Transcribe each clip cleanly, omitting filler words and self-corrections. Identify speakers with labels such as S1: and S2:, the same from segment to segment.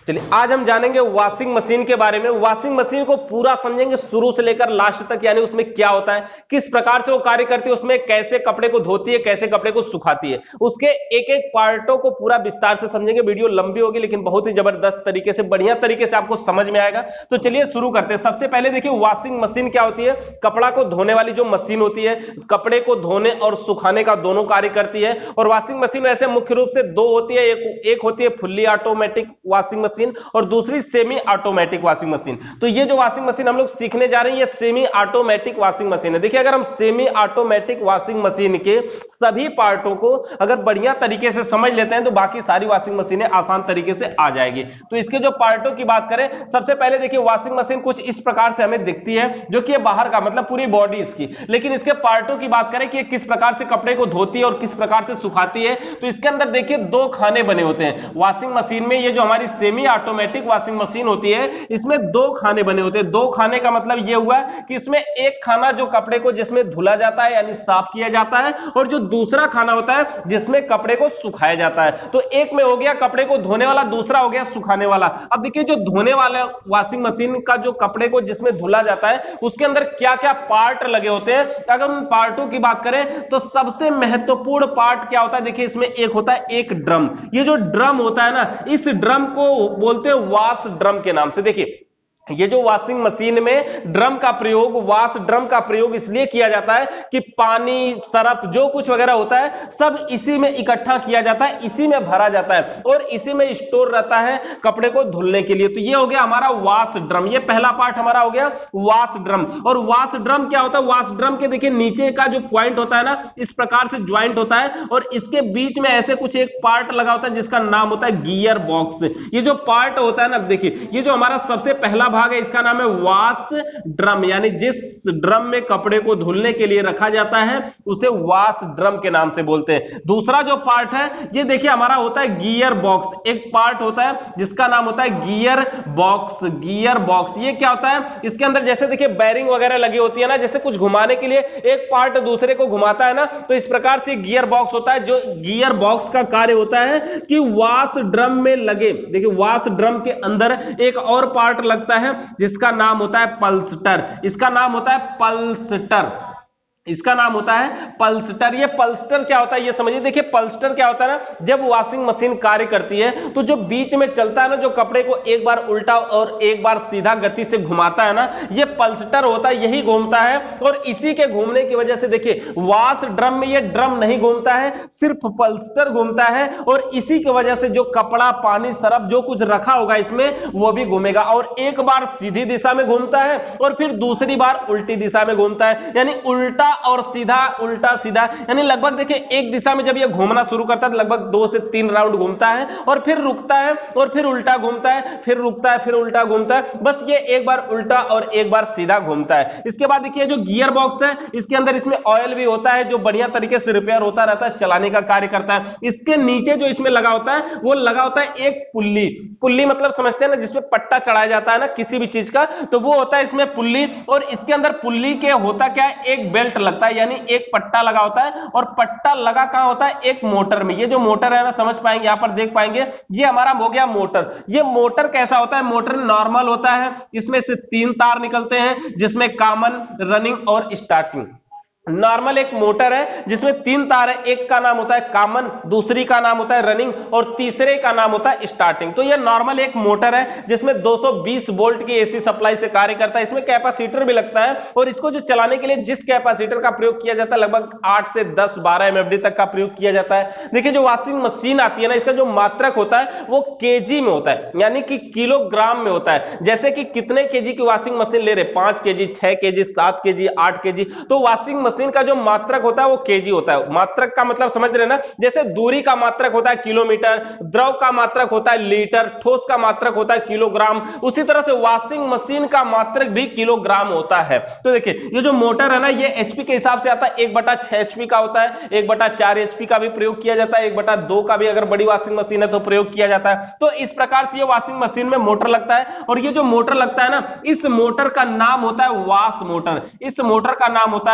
S1: चलिए आज हम जानेंगे वॉशिंग मशीन के बारे में। वॉशिंग मशीन को पूरा समझेंगे शुरू से लेकर लास्ट तक, यानी उसमें क्या होता है, किस प्रकार से वो कार्य करती है, उसमें कैसे कपड़े को धोती है, कैसे कपड़े को सुखाती है, उसके एक एक पार्टों को पूरा विस्तार से समझेंगे। वीडियो लंबी होगी लेकिन बहुत ही जबरदस्त तरीके से, बढ़िया तरीके से आपको समझ में आएगा। तो चलिए शुरू करते हैं। सबसे पहले देखिए वॉशिंग मशीन क्या होती है। कपड़ा को धोने वाली जो मशीन होती है, कपड़े को धोने और सुखाने का दोनों कार्य करती है। और वॉशिंग मशीन ऐसे मुख्य रूप से दो होती है, एक होती है फुल्ली ऑटोमेटिक वॉशिंग मशीन और दूसरी सेमी ऑटोमेटिक वॉशिंग मशीन। तो ये जो वॉशिंग मशीन हम लोग सीखने जा रहे हैं ये सेमी ऑटोमेटिक वॉशिंग मशीन है। देखिए अगर हम सेमी ऑटोमेटिक वॉशिंग मशीन के सभी पार्टों को अगर बढ़िया तरीके से समझ लेते हैं तो बाकी सारी वॉशिंग मशीनें आसान तरीके से आ जाएगी। तो इसके जो पार्टों की बात करें, सबसे पहले देखिए वॉशिंग मशीन कुछ इस प्रकार से हमें दिखती है, जो कि बाहर का मतलब पूरी बॉडी इसकी। लेकिन इसके पार्टों की बात करें कि किस प्रकार से कपड़े को धोती है और किस प्रकार से सुखाती है, तो इसके अंदर देखिए दो खाने बने होते हैं वॉशिंग मशीन में। ये जो हमारी सेमी ऑटोमेटिक वॉशिंग मशीन होती है इसमें दो खाने बने होते हैं। दो खाने का मतलब ये हुआ कि इसमें एक खाना जो कपड़े को जिसमें धुला जाता है यानी साफ किया जाता है, और जो दूसरा खाना होता है जिसमें कपड़े को सुखाया जाता है। तो एक में हो गया कपड़े को धोने वाला, दूसरा हो गया सुखाने वाला। अब देखिए जो धोने वाला वॉशिंग मशीन का जो कपड़े को जिसमें धुला जाता है उसके अंदर क्या क्या पार्ट लगे होते हैं। अगर उन पार्टों की बात करें तो सबसे महत्वपूर्ण पार्ट क्या होता है, देखिए इसमें एक होता है एक ड्रम। ये जो ड्रम होता है ना, इस ड्रम को बोलते हैं वॉश ड्रम के नाम से। देखिए ये जो वॉशिंग मशीन में ड्रम का प्रयोग, वॉश ड्रम का प्रयोग इसलिए किया जाता है कि पानी, सरफ जो कुछ वगैरह होता है सब इसी में इकट्ठा किया जाता है, इसी में भरा जाता है और इसी में स्टोर रहता है कपड़े को धुलने के लिए। तो ये हो गया हमारा वॉश ड्रम। ये पहला पार्ट हमारा हो गया वॉश ड्रम। और वॉश ड्रम क्या होता है, वॉश ड्रम के देखिए नीचे का जो पॉइंट होता है ना, इस प्रकार से ज्वाइंट होता है और इसके बीच में ऐसे कुछ एक पार्ट लगा होता है जिसका नाम होता है गियर बॉक्स। ये जो पार्ट होता है ना, देखिए ये जो हमारा सबसे पहला भाग है इसका नाम है वॉश ड्रम, यानी जिस ड्रम में कपड़े को धुलने के लिए रखा जाता है उसे वॉश ड्रम के नाम से बोलते हैं। दूसरा जो पार्ट है ये देखिए हमारा होता है गियर बॉक्स। एक पार्ट होता है जिसका नाम होता है गियर बॉक्स। गियर बॉक्स ये क्या होता है, इसके अंदर जैसे देखिए बैरिंग वगैरह लगी होती है ना, जैसे कुछ घुमाने के लिए एक पार्ट दूसरे को घुमाता है ना, तो इस प्रकार से गियर बॉक्स होता है। जो गियर बॉक्स का कार्य होता है कि वॉश ड्रम में लगे, देखिए वॉश ड्रम के अंदर एक और पार्ट लगता है जिसका नाम होता है पल्सटर। इसका नाम होता है पल्सटर। इसका नाम होता है पल्सटर। ये पल्सटर क्या होता है ये समझिए। देखिए पल्सटर क्या होता है ना, जब वॉशिंग मशीन कार्य करती है तो जो बीच में चलता है ना, जो कपड़े को एक बार उल्टा और एक बार सीधा गति से घुमाता है ना, ये पल्सटर होता है, यही घूमता है। और इसी के घूमने की वजह से देखिए वॉश ड्रम में ये ड्रम नहीं घूमता है, सिर्फ पल्सटर घूमता है। और इसी की वजह से जो कपड़ा, पानी, सरफ जो कुछ रखा होगा इसमें वो भी घूमेगा। और एक बार सीधी दिशा में घूमता है और फिर दूसरी बार उल्टी दिशा में घूमता है, यानी उल्टा और सीधा, उल्टा सीधा, यानी लगभग देखिए एक दिशा में जब ये घूमना शुरू करता है तो लगभग 2 से 3 राउंड घूमता है और फिर रुकता है और फिर उल्टा घूमता है, फिर रुकता है, फिर उल्टा घूमता है। बस ये एक बार उल्टा और एक बार सीधा घूमता है। इसके बाद देखिए जो गियर बॉक्स है इसके अंदर इसमें ऑयल भी होता है जो बढ़िया तरीके से रिपेयर होता रहता है, चलाने का कार्य करता है। इसके नीचे जो इसमें लगा होता है वो लगा होता है एक पुल्ली। पुल्ली मतलब समझते हैं ना, जिसमें पट्टा चढ़ाया जाता है ना किसी भी चीज का, तो वो होता है इसमें पुल्ली। और इसके अंदर पुल्ली के होता क्या है, एक बेल्ट लगता है, यानी एक पट्टा लगा होता है। और पट्टा लगा कहां होता है, एक मोटर में। ये जो मोटर है ना, समझ पाएंगे, यहां पर देख पाएंगे, ये हमारा हो गया मोटर। ये मोटर कैसा होता है, मोटर नॉर्मल होता है, इसमें से 3 तार निकलते हैं जिसमें कॉमन, रनिंग और स्टार्टिंग। नॉर्मल एक मोटर है जिसमें 3 तार है, एक का नाम होता है कॉमन, दूसरी का नाम होता है रनिंग और तीसरे का नाम होता है स्टार्टिंग। तो ये नॉर्मल एक मोटर है जिसमें 220 वोल्ट की एसी सप्लाई से कार्य करता है। इसमें कैपेसिटर भी लगता है और इसको जो चलाने के लिए जिस कैपेसिटर का प्रयोग किया जाता है लगभग 8 से 10-12 एमएफडी तक का प्रयोग किया जाता है। देखिए जो वॉशिंग मशीन आती है ना, इसका जो मात्रक होता है वो केजी में होता है, यानी कि किलोग्राम में होता है। जैसे कि कितने केजी की वॉशिंग मशीन ले रहे, 5 केजी, 6 केजी, 7 केजी, 8 केजी, तो वॉशिंग मशीन का जो मात्रक होता है वो केजी होता है। मात्रक का मतलब समझ रहे ना, जैसे दूरी का मात्रक होता है किलोमीटर, द्रव का मात्रक होता है लीटर, ठोस का मात्रक होता है किलोग्राम, उसी तरह से वॉशिंग मशीन का मात्रक भी किलोग्राम होता है। तो देखिए ये जो मोटर है ना, ये एचपी के हिसाब से आता है, 1/6 एचपी का होता है, 1/4 एचपी का भी प्रयोग किया जाता है, 1/2 का भी अगर बड़ी वॉशिंग मशीन है तो प्रयोग किया जाता है। तो इस प्रकार से ये वॉशिंग मशीन में मोटर लगता है। और ये जो मोटर लगता है ना, इस मोटर का नाम होता है वॉश मोटर। इस मोटर का नाम होता है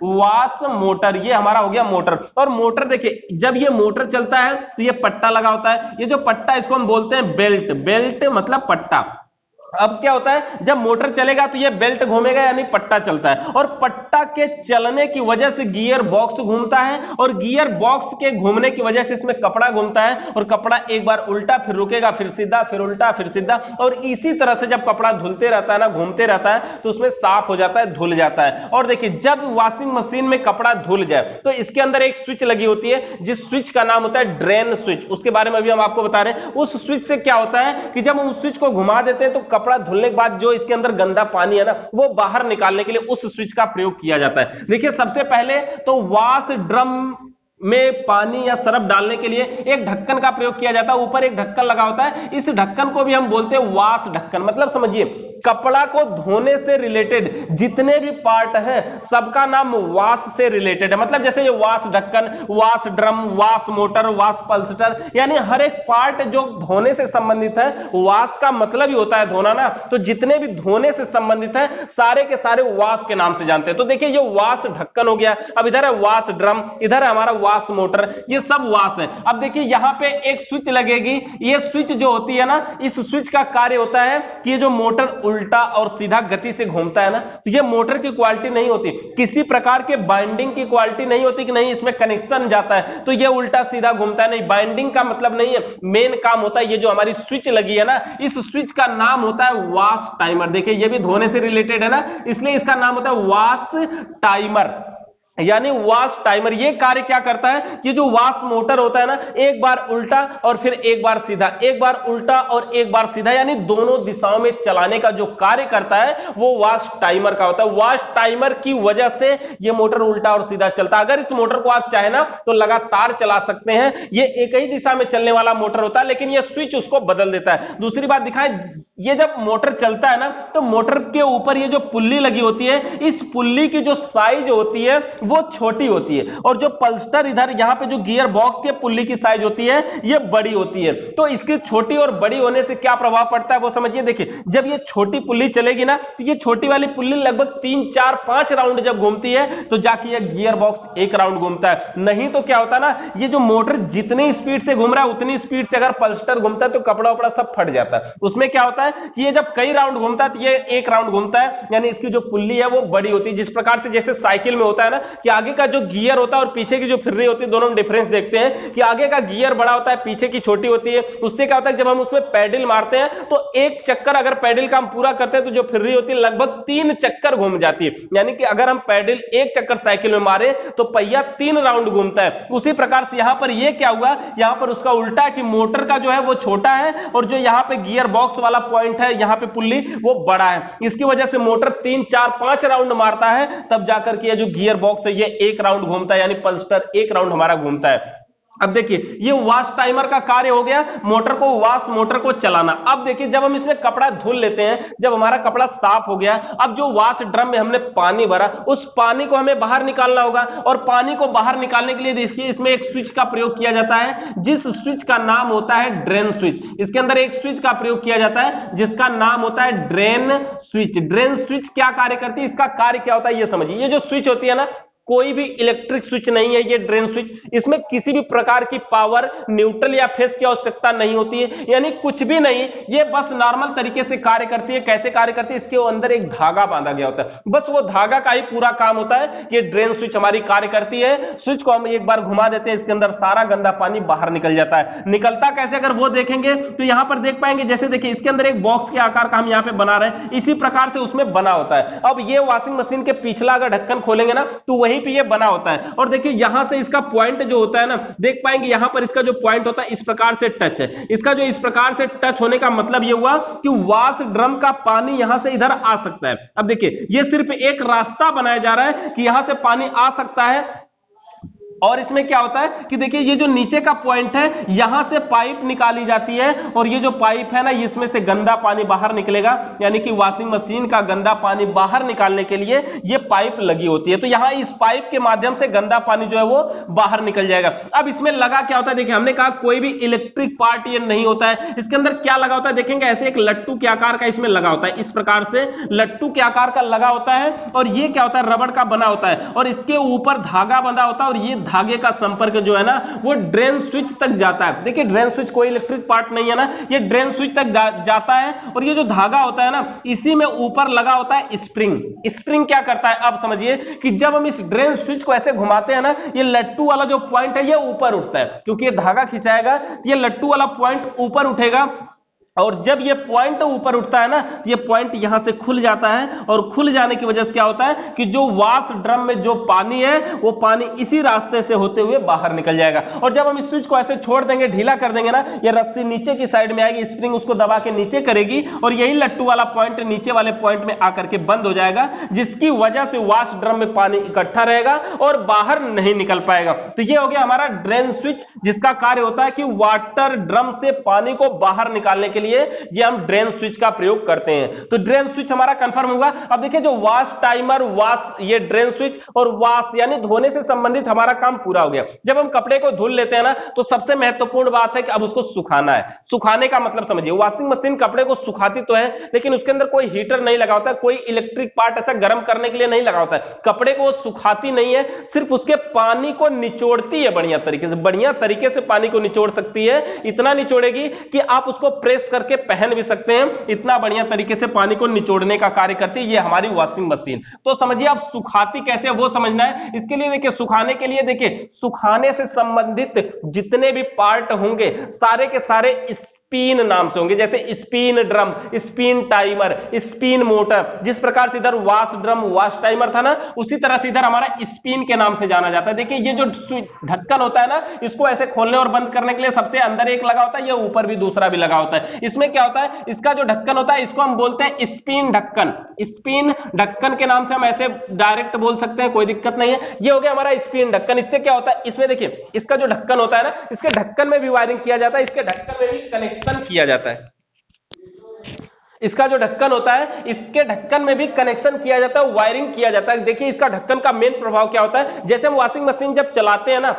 S1: वाश मोटर, ये हमारा हो गया मोटर। और मोटर देखिए जब ये मोटर चलता है तो ये पट्टा लगा होता है, ये जो पट्टा इसको हम बोलते हैं बेल्ट, बेल्ट मतलब पट्टा। अब क्या होता है जब मोटर चलेगा तो ये बेल्ट घूमेगा यानी पट्टा चलता है, और पट्टा के चलने की वजह से गियर बॉक्स घूमता है, और गियर बॉक्स के घूमने की वजह से इसमें कपड़ा घूमता है, और कपड़ा एक बार उल्टा फिर रुकेगा, फिर सीधा, फिर उल्टा फिर सीधा, और इसी तरह से जब कपड़ा धुलते रहता है ना, घूमते रहता है, तो उसमें साफ हो जाता है, धुल जाता है। और देखिए जब वॉशिंग मशीन में कपड़ा धुल जाए तो इसके अंदर एक स्विच लगी होती है, जिस स्विच का नाम होता है ड्रेन स्विच। उसके बारे में अभी हम आपको बता रहे हैं। उस स्विच से क्या होता है कि जब हम उस स्विच को घुमा देते हैं तो कपड़ा धुलने के बाद जो इसके अंदर गंदा पानी है ना, वो बाहर निकालने के लिए उस स्विच का प्रयोग किया जाता है। देखिए सबसे पहले तो वॉश ड्रम में पानी या सरफ डालने के लिए एक ढक्कन का प्रयोग किया जाता है, ऊपर एक ढक्कन लगा होता है। इस ढक्कन को भी हम बोलते हैं वॉश ढक्कन। मतलब समझिए कपड़ा को धोने से रिलेटेड जितने भी पार्ट हैं सबका नाम वॉश से रिलेटेड है। मतलब जैसे ये वॉश ढक्कन, wash drum, wash motor, wash pulsator, यानी हर एक पार्ट जो धोने से संबंधित है, वॉश का मतलब ही होता है धोना ना, तो जितने भी धोने से संबंधित है सारे के सारे वॉश के नाम से जानते हैं। तो देखिए ये वॉश ढक्कन हो गया, अब इधर है वॉश ड्रम, इधर है हमारा वॉश मोटर, ये सब वॉश है। अब देखिए यहां पे एक स्विच लगेगी, ये स्विच जो होती है ना, इस स्विच का कार्य होता है कि ये जो मोटर उल्टा और सीधा गति से घूमता है ना, तो ये मोटर की क्वालिटी नहीं होती, किसी प्रकार के बाइंडिंग की क्वालिटी नहीं होती कि नहीं इसमें कनेक्शन जाता है तो ये उल्टा सीधा घूमता है, नहीं, बाइंडिंग का मतलब नहीं है। मेन काम होता है ये जो हमारी स्विच लगी है ना, इस स्विच का नाम होता है वॉश टाइमर। देखिए ये भी धोने से रिलेटेड है ना, इसलिए इसका नाम होता है वॉश टाइमर, यानी वॉश टाइमर। ये कार्य क्या करता है कि जो वॉश मोटर होता है ना, एक बार उल्टा और फिर एक बार सीधा, एक बार उल्टा और एक बार सीधा, यानी दोनों दिशाओं में चलाने का जो कार्य करता है वो वॉश टाइमर का होता है। वॉश टाइमर की वजह से ये मोटर उल्टा और सीधा चलता है। अगर इस मोटर को आप चाहे ना तो लगातार चला सकते हैं, ये एक ही दिशा में चलने वाला मोटर होता है, लेकिन ये स्विच उसको बदल देता है। दूसरी बात दिखाएं, ये जब मोटर चलता है ना तो मोटर के ऊपर ये जो पुल्ली लगी होती है, इस पुल्ली की जो साइज होती है वो छोटी होती है, और जो पल्स्टर इधर यहां पे जो गियर बॉक्स के पुल्ली की साइज होती है ये बड़ी होती है। तो इसकी छोटी और बड़ी होने से क्या प्रभाव पड़ता है वो समझिए। देखिए जब ये छोटी पुल्ली चलेगी ना तो ये छोटी वाली पुल्ली लगभग 3, 4, 5 राउंड जब घूमती है तो जाके ये गियर बॉक्स 1 राउंड घूमता है। नहीं तो क्या होता है ना, ये जो मोटर जितनी स्पीड से घूम रहा है उतनी स्पीड से अगर पल्स्टर घूमता है तो कपड़ा उपड़ा सब फट जाता है। उसमें क्या होता है कि ये जब कई राउंड घूमता है तो ये 1 राउंड घूमता है, यानी इसकी जो पुल्ली है वो बड़ी होती है। जिस प्रकार से जैसे साइकिल में होता है ना कि आगे का जो गियर होता है और पीछे की जो फिर्री होती है, दोनों में डिफरेंस देखते हैं कि आगे का गियर बड़ा होता है, पीछे की छोटी होती है। उससे क्या होता है जब हम उसमें पैडल मारते हैं तो एक चक्कर अगर पैडल का हम पूरा करते हैं तो जो फिर्री होती है लगभग 3 चक्कर घूम जाती है। यानी कि अगर हम पैडल 1 चक्कर साइकिल में मारे तो पहिया 3 राउंड घूमता है। उसी प्रकार से यहां पर ये क्या हुआ, यहां पर उसका उल्टा है कि मोटर का जो है वो छोटा है और जो यहां पे गियर बॉक्स वाला पॉइंट है यहां पे पुल्ली वो बड़ा है। इसकी वजह से मोटर 3, 4, 5 राउंड मारता है, तब जाकर के ये जो गियर बॉक्स है ये 1 राउंड घूमता है, यानी पल्स्टर 1 राउंड हमारा घूमता है। अब देखिए ये वॉश टाइमर का कार्य हो गया, मोटर को वॉश मोटर को चलाना। अब देखिए जब हम इसमें कपड़ा धुल लेते हैं, जब हमारा कपड़ा साफ हो गया, अब जो वॉश ड्रम में हमने पानी भरा उस पानी को हमें बाहर निकालना होगा, और पानी को बाहर निकालने के लिए देखिए इसमें एक स्विच का प्रयोग किया जाता है, जिस स्विच का नाम होता है ड्रेन स्विच। इसके अंदर एक स्विच का प्रयोग किया जाता है जिसका नाम होता है ड्रेन स्विच। ड्रेन स्विच क्या कार्य करती है, इसका कार्य क्या होता है ये समझिए। ये जो स्विच होती है ना, कोई भी इलेक्ट्रिक स्विच नहीं है ये ड्रेन स्विच, इसमें किसी भी प्रकार की पावर, न्यूट्रल या फेस की आवश्यकता नहीं होती है, यानी कुछ भी नहीं, ये बस नॉर्मल तरीके से कार्य करती है। कैसे कार्य करती है, इसके अंदर एक धागा बांधा गया होता है, बस वो धागा का ही पूरा काम होता है। ये ड्रेन स्विच हमारी कार्य करती है। स्विच को हम एक बार घुमा देते हैं, इसके अंदर सारा गंदा पानी बाहर निकल जाता है। निकलता कैसे अगर वो देखेंगे तो यहां पर देख पाएंगे, जैसे देखिए इसके अंदर एक बॉक्स के आकार का हम यहां पे बना रहे हैं, इसी प्रकार से उसमें बना होता है। अब ये वॉशिंग मशीन के पिछला अगर ढक्कन खोलेंगे ना तो वहीं पे ये बना होता है, और देखिए यहां से इसका पॉइंट जो होता है ना, देख पाएंगे यहां पर इसका जो पॉइंट होता है इस प्रकार से टच है। इसका जो इस प्रकार से टच होने का मतलब ये हुआ कि वॉश ड्रम का पानी यहां से इधर आ सकता है। अब देखिए ये सिर्फ एक रास्ता बनाया जा रहा है कि यहां से पानी आ सकता है, और इसमें क्या होता है कि देखिए ये जो नीचे का पॉइंट है यहां से पाइप निकाली जाती है और ये जो पाइप है ना इसमें से गंदा पानी बाहर निकलेगा, यानी कि वॉशिंग मशीन का गंदा पानी बाहर निकालने के लिए ये पाइप लगी होती है। तो यहां इस पाइप के माध्यम से गंदा पानी जो है वो बाहर निकल जाएगा। अब इसमें लगा क्या होता है, देखिए हमने कहा कोई भी इलेक्ट्रिक पार्ट ये नहीं होता है। इसके अंदर क्या लगा होता है देखेंगे, ऐसे एक लट्टू के आकार का इसमें लगा होता है, इस प्रकार से लट्टू के आकार का लगा होता है और ये क्या होता है रबड़ का बना होता है और इसके ऊपर धागा बंधा होता है और ये धागे का संपर्क जो है ना वो ड्रेन स्विच तक जाता है। देखिए ड्रेन स्विच कोई इलेक्ट्रिक पार्ट नहीं है ना, ये ड्रेन स्विच तक जाता है और ये जो धागा होता है ना इसी में ऊपर लगा होता है स्प्रिंग। स्प्रिंग क्या करता है, अब समझिए कि जब हम इस ड्रेन स्विच को ऐसे घुमाते हैं ना ये लट्टू वाला जो पॉइंट है ये ऊपर उठता है, क्योंकि ये धागा खिंचाएगा तो ये लट्टू वाला पॉइंट ऊपर उठेगा और जब ये पॉइंट ऊपर उठता है ना तो ये पॉइंट यहां से खुल जाता है और खुल जाने की वजह से क्या होता है कि जो वॉश ड्रम में जो पानी है वो पानी इसी रास्ते से होते हुए बाहर निकल जाएगा। और जब हम इस स्विच को ऐसे छोड़ देंगे, ढीला कर देंगे ना, ये रस्सी नीचे की साइड में आएगी, स्प्रिंग उसको दबा के नीचे करेगी और यही लट्टू वाला पॉइंट नीचे वाले पॉइंट में आकर के बंद हो जाएगा, जिसकी वजह से वॉश ड्रम में पानी इकट्ठा रहेगा और बाहर नहीं निकल पाएगा। तो ये हो गया हमारा ड्रेन स्विच, जिसका कार्य होता है कि वाटर ड्रम से पानी को बाहर निकालने के लिए ये हम ड्रेन स्विच का प्रयोग करते हैं। तो ड्रेन स्विच हमारा कंफर्म होगा। अब देखिए जो वॉश टाइमर, वॉश, ये ड्रेन स्विच और वॉश यानी धोने से संबंधित हमारा काम पूरा हो गया। जब हम कपड़े को धुल लेते हैं ना तो सबसे महत्वपूर्ण बात है कि अब उसको सुखाना है। सुखाने का मतलब समझिए, वॉशिंग मशीन कपड़े को सुखाती तो है लेकिन उसके अंदर कोई हीटर नहीं लगा होता है, कोई इलेक्ट्रिक पार्ट ऐसा गर्म करने के लिए नहीं लगा होता है। कपड़े को सुखाती नहीं है, सिर्फ उसके पानी को निचोड़ती है बढ़िया तरीके से पानी को निचोड़ सकती है। इतना निचोड़ेगी कि आप उसको प्रेस करके पहन भी सकते हैं, इतना बढ़िया तरीके से पानी को निचोड़ने का कार्य करती है ये हमारी वॉशिंग मशीन। तो समझिए अब सुखाती कैसे वो समझना है। इसके लिए देखिए सुखाने के लिए देखिए सुखाने से संबंधित जितने भी पार्ट होंगे सारे के सारे स्पिन नाम से होंगे, जैसे spin drum, spin timer, spin motor. जिस प्रकार से इधर वॉश ड्रम, वॉश टाइमर था ना, उसी तरह से इधर हमारा स्पिन के नाम से जाना जाता है। देखिए ये जो ढक्कन होता है ना, इसको ऐसे खोलने और बंद करने के लिए सबसे अंदर एक लगा होता है, ये ऊपर भी दूसरा भी लगा होता है। इसमें क्या होता है, इसका जो ढक्कन होता है इसको हम बोलते हैं स्पिन ढक्कन। स्पिन ढक्कन के नाम से हम ऐसे डायरेक्ट बोल सकते हैं, कोई दिक्कत नहीं है। ये हो गया हमारा स्पिन ढक्कन। इससे क्या होता है, इसमें देखिए इसका जो ढक्कन होता है ना, इसके ढक्कन में भी वायरिंग किया जाता है, इसके ढक्कन में भी कनेक्शन किया जाता है। इसका जो ढक्कन होता है इसके ढक्कन में भी कनेक्शन किया जाता है, वायरिंग किया जाता है। देखिए इसका ढक्कन का मेन प्रभाव क्या होता है, जैसे हम वॉशिंग मशीन जब चलाते हैं ना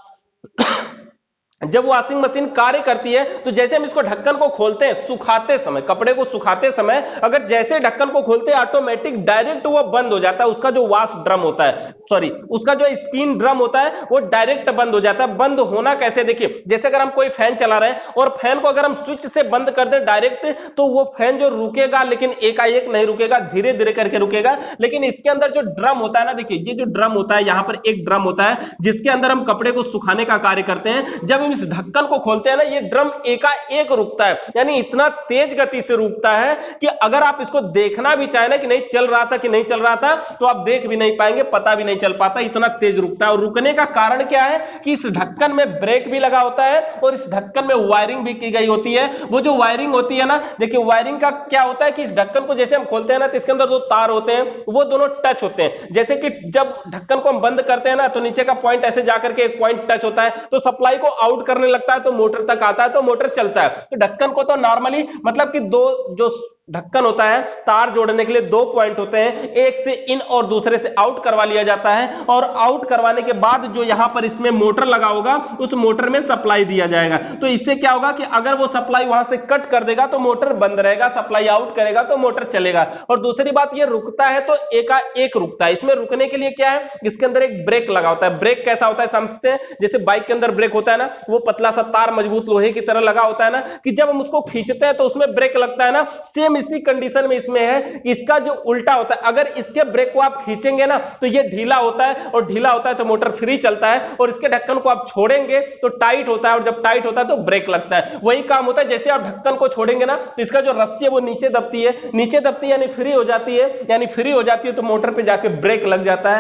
S1: जब वॉशिंग मशीन कार्य करती है तो जैसे हम इसको ढक्कन को खोलते हैं सुखाते समय, कपड़े को सुखाते समय अगर जैसे ढक्कन को खोलते हैं ऑटोमेटिक डायरेक्ट वो बंद हो जाता है। उसका जो वॉश ड्रम होता है, सॉरी उसका जो स्पिन ड्रम होता है वो डायरेक्ट बंद हो जाता है। बंद होना कैसे, देखिए जैसे अगर हम कोई फैन चला रहे हैं और फैन को अगर हम स्विच से बंद कर दें डायरेक्ट तो वो फैन जो रुकेगा लेकिन एकाएक नहीं रुकेगा, धीरे धीरे करके रुकेगा। लेकिन इसके अंदर जो ड्रम होता है ना, देखिए ये जो ड्रम होता है यहां पर एक ड्रम होता है जिसके अंदर हम कपड़े को सुखाने का कार्य करते हैं। जब इस ढक्कन को खोलते हैं ना ये ड्रम एकाएक रुकता है, यानी इतना तेज गति से रुकता है कि अगर आप इसको देखना भी चाहे ना कि नहीं चल रहा था कि नहीं चल रहा था तो आप देख भी नहीं पाएंगे, पता भी नहीं चल पाता, इतना तेज रुकता है। और रुकने का कारण क्या है कि इस ढक्कन में ब्रेक भी लगा होता है और इस ढक्कन में वायरिंग भी की गई होती है। वो जो वायरिंग होती है ना, देखिए वायरिंग का क्या होता है कि इस ढक्कन को जैसे हम खोलते हैं ना तो इसके अंदर दो तार होते हैं, वो दोनों टच होते हैं। जैसे कि जब ढक्कन को हम बंद करते हैं ना तो नीचे का पॉइंट ऐसे जाकर के एक पॉइंट टच होता है तो सप्लाई को आउट करने लगता है तो मोटर तक आता है तो मोटर चलता है। तो ढक्कन को तो नॉर्मली मतलब कि दो जो ढक्कन होता है तार जोड़ने के लिए दो पॉइंट होते हैं, एक से इन और दूसरे से आउट करवा लिया जाता है और आउट करवाने के बाद जो यहां पर इसमें मोटर लगा होगा उस मोटर में सप्लाई दिया जाएगा। तो इससे क्या होगा कि अगर वो सप्लाई वहां से कट कर देगा तो मोटर बंद रहेगा, सप्लाई आउट करेगा तो मोटर चलेगा। और दूसरी बात ये रुकता है तो एकाएक रुकता है। इसमें रुकने के लिए क्या है, इसके अंदर एक ब्रेक लगा होता है। ब्रेक कैसा होता है समझते हैं, जैसे बाइक के अंदर ब्रेक होता है ना, वो पतला सा तार मजबूत लोहे की तरह लगा होता है ना, कि जब हम उसको खींचते हैं तो उसमें ब्रेक लगता है ना, सेम इसी कंडीशन में इसमें है कि इसका जो उल्टा होता है, अगर इसके ब्रेक को आप खींचेंगे ना तो ये ढीला होता है और ढीला होता है तो मोटर फ्री चलता है, और इसके ढक्कन को आप छोड़ेंगे तो टाइट होता है और जब टाइट होता है तो ब्रेक लगता है। वही काम होता है, जैसे आप ढक्कन को छोड़ेंगे ना तो इसका जो रस्सी है वो नीचे दबती है, नीचे दबती है यानी फ्री हो जाती है, यानी फ्री हो जाती है तो मोटर पे जाके ब्रेक लग जाता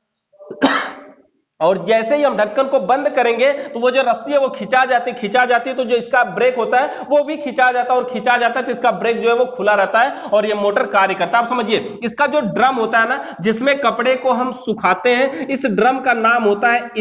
S1: है। और जैसे ही हम ढक्कन को बंद करेंगे तो वो जो रस्सी है वो खिंचा जाती है तो जो इसका ब्रेक होता है वो भी खिंचा जाता है और खिंचा जाता है तो इसका ब्रेक जो है वो खुला रहता है और ये मोटर कार्य करता है। आप समझिए इसका जो ड्रम होता है ना जिसमें कपड़े को हम सुखाते हैं, इस ड्रम का नाम होता है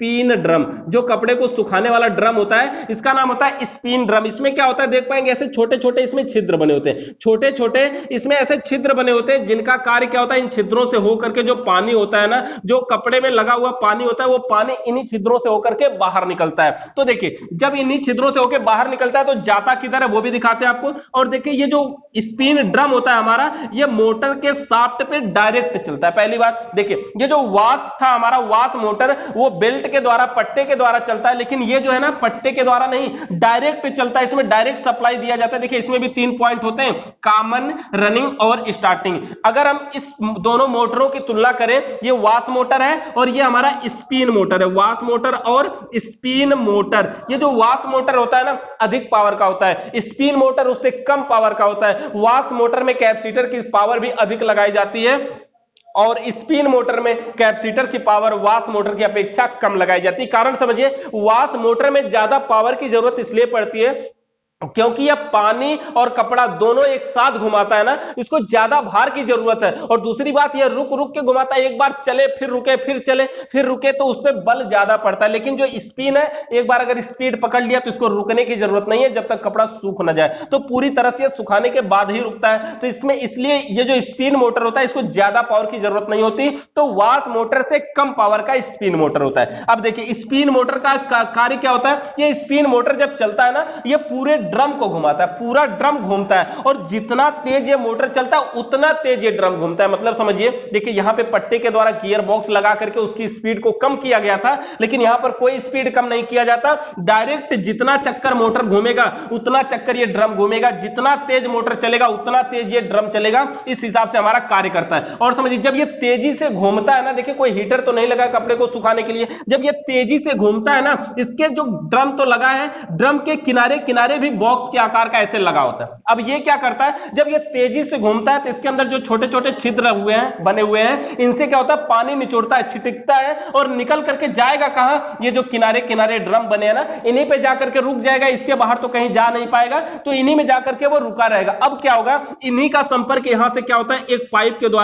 S1: स्पिन ड्रम, जो कपड़े को सुखाने वाला ड्रम होता है इसका नाम होता है स्पिन ड्रम। इसमें क्या होता है देख पाएंगे, ऐसे छोटे छोटे इसमें छिद्र बने होते हैं, छोटे छोटे इसमें ऐसे छिद्र बने होते हैं जिनका कार्य क्या होता है, इन छिद्रों से होकर के जो पानी होता है ना, जो कपड़े में लगा हुआ पानी होता है, वो पानी इन्हीं छिद्रों से होकर के बाहर निकलता है। तो देखिए जब इन्हीं छिद्रों से होकर बाहर निकलता है तो जाता किधर है वो भी दिखाते हैं आपको। और देखिए ये जो स्पिन ड्रम होता है हमारा, ये मोटर के शाफ्ट पे डायरेक्ट चलता है। पहली बात देखिए, ये जो वाश था हमारा, वाश मोटर, वो बेल्ट के द्वारा, पट्टे के द्वारा चलता है, लेकिन ये जो है ना पट्टे के द्वारा नहीं, डायरेक्ट चलता है। इसमें डायरेक्ट सप्लाई दिया जाता है। देखिए इसमें भी 3 पॉइंट होते हैं, कॉमन, रनिंग और स्टार्टिंग। अगर हम इस दोनों मोटरों की तुलना करें, ये वाश मोटर है और ये हमारा स्पिन मोटर है। वाश मोटर और स्पिन मोटर, ये जो वाश मोटर होता है ना अधिक पावर का होता है, स्पिन मोटर उससे कम पावर का होता है। वाश मोटर में कैपेसिटर की पावर भी अधिक लगाई जाती है और स्पिन मोटर में कैपेसिटर की पावर वाश मोटर की अपेक्षा कम लगाई जाती है। कारण समझिए, वाश मोटर में ज्यादा पावर की जरूरत इसलिए पड़ती है क्योंकि यह पानी और कपड़ा दोनों एक साथ घुमाता है ना, इसको ज्यादा भार की जरूरत है। और दूसरी बात, यह रुक रुक के घुमाता है, एक बार चले फिर रुके, फिर चले फिर रुके, तो उस पर बल ज्यादा पड़ता है। लेकिन जो स्पिन है, एक बार अगर स्पीड पकड़ लिया तो इसको रुकने की जरूरत नहीं है जब तक कपड़ा सूख ना जाए, तो पूरी तरह से सुखाने के बाद ही रुकता है। तो इसमें इसलिए ये जो स्पिन मोटर होता है इसको ज्यादा पावर की जरूरत नहीं होती, तो वाश मोटर से कम पावर का स्पिन मोटर होता है। अब देखिए स्पिन मोटर का कार्य क्या होता है, ये स्पिन मोटर जब चलता है ना, ये पूरे ड्रम को घुमाता है, पूरा ड्रम घूमता है, और जितना तेज ये मोटर चलता है उतना तेज ये ड्रम घूमता है। मतलब समझिए, देखिए यहां पे पट्टे के द्वारा गियर बॉक्स लगा करके उसकी स्पीड को कम किया गया था, लेकिन यहां पर कोई स्पीड कम नहीं किया जाता, डायरेक्ट जितना चक्कर मोटर घूमेगा उतना चक्कर ये ड्रम घूमेगा, जितना तेज मोटर चलेगा उतना तेज ये ड्रम चलेगा। इस हिसाब से हमारा कार्य करता है। और समझिए जब ये तेजी से घूमता है ना, देखिए कोई हीटर तो नहीं लगा कपड़े को सुखाने के लिए, जब ये तेजी से घूमता है ना, इसके जो ड्रम तो लगा है, ड्रम के किनारे किनारे भी बॉक्स के आकार का ऐसे लगा होता है। अब ये क्या करता है, जब ये तेजी से घूमता है तो इसके अंदर जो छोटे छोटे छिद्र हुए हैं, बने हुए हैं, इनसे क्या होता है, पानी निचोड़ता है, छिटकता है और निकल करके जाएगा कहां, ये जो किनारे किनारे ड्रम बने हैं ना, इन्हीं पे जाकर के रुक जाएगा, इसके बाहर तो कहीं जा नहीं पाएगा, तो इन्हीं में जाकर के वो रुका रहेगा। अब क्या होगा, इन्हीं का संपर्क यहां से क्या होता है, एक पाइप के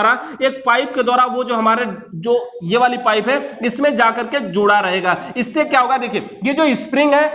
S1: द्वारा वो जो हमारे जो ये वाली पाइप है इसमें जाकर के जुड़ा रहेगा। इससे क्या होगा, देखिए ये जो स्प्रिंग है,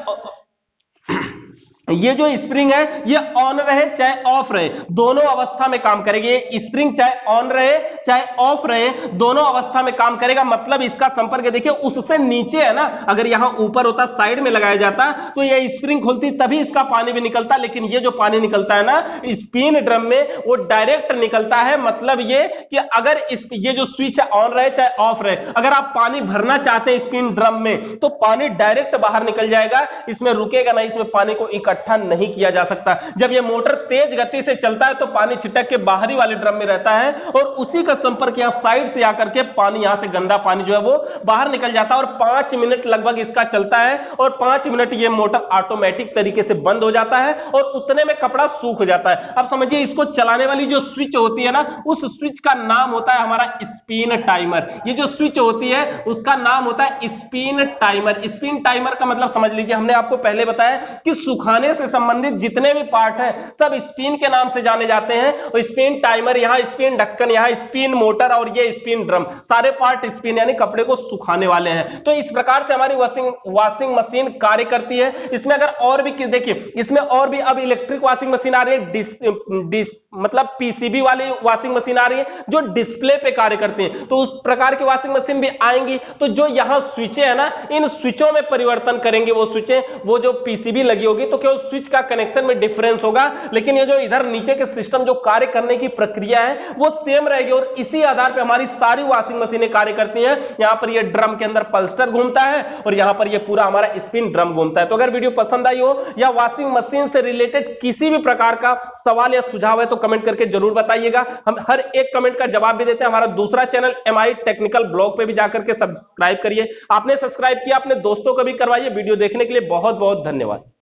S1: ये जो स्प्रिंग है ये ऑन रहे चाहे ऑफ रहे, दोनों अवस्था में काम करेगी। ये स्प्रिंग चाहे ऑन रहे चाहे ऑफ रहे, दोनों अवस्था में काम करेगा। मतलब इसका संपर्क देखिए उससे नीचे है ना, अगर यहां ऊपर होता, साइड में लगाया जाता, तो ये स्प्रिंग खुलती तभी इसका पानी भी निकलता, लेकिन ये जो पानी निकलता है ना स्पिन ड्रम में, वो डायरेक्ट निकलता है। मतलब ये कि अगर ये जो स्विच है ऑन रहे चाहे ऑफ रहे, अगर आप पानी भरना चाहते हैं स्पिन ड्रम में तो पानी डायरेक्ट बाहर निकल जाएगा, इसमें रुकेगा नहीं, इसमें पानी को इकट्ठा नहीं किया जा सकता। जब यह मोटर तेज गति से चलता है तो पानी छिटक के बाहरी वाले ड्रम में रहता है और उसी का संपर्क यहां साइड से आकर के पानी, यहां से गंदा पानी जो है वो बाहर निकल जाता है। और 5 मिनट लगभग इसका चलता है और 5 मिनट यह मोटर ऑटोमेटिक तरीके से बंद हो जाता है और उतने में कपड़ा सूख जाता है। अब समझिए इसको चलाने वाली जो स्विच होती है ना, उस स्विच का नाम होता है हमारा स्पिन टाइमर। ये जो स्विच होती है उसका नाम होता है स्पिन टाइमर। स्पिन टाइमर का मतलब समझ लीजिए, हमने आपको पहले बताया कि सुखाने से संबंधित जितने भी पार्ट हैं सब स्पिन के नाम से जाने जाते हैं। और स्पिन टाइमर, यहां स्पिन ढक्कन, यहां स्पिन मोटर और ये स्पिन ड्रम, सारे पार्ट स्पिन यानी कपड़े को सुखाने वाले हैं। तो इस प्रकार से हमारी वॉशिंग मशीन कार्य करती है। इसमें अगर और भी देखिए, इसमें और भी अब इलेक्ट्रिक वॉशिंग मशीन आ रही है, मतलब पीसीबी वाली वॉशिंग मशीन आ रही है जो डिस्प्ले पे कार्य करती है। तो उस प्रकार की वॉशिंग मशीन भी आएंगी। तो जो यहां स्विचें है ना, इन स्विचों में परिवर्तन करेंगे वो स्विचें, वो जो पीसीबी लगी होगी तो केवल स्विच का कनेक्शन में डिफरेंस होगा, लेकिन ये जो इधर नीचे के सिस्टम जो कार्य करने की प्रक्रिया है वो सेम रहेगी। और इसी आधार पर हमारी सारी वॉशिंग मशीनें कार्य करती हैं। यहां पर ये ड्रम के अंदर पल्स्टर घूमता है और यहां पर ये पूरा हमारा स्पिन ड्रम घूमता है। तो अगर वीडियो पसंद आई हो या वॉशिंग मशीन से रिलेटेड किसी भी प्रकार का सवाल या सुझाव है तो कमेंट करके जरूर बताइएगा। हम हर एक कमेंट का जवाब भी देते हैं। हमारा दूसरा चैनल MI टेक्निकल ब्लॉग पे भी जाकर के सब्सक्राइब करिए। आपने सब्सक्राइब किया, अपने दोस्तों को भी करवाइए। वीडियो देखने के लिए बहुत बहुत धन्यवाद।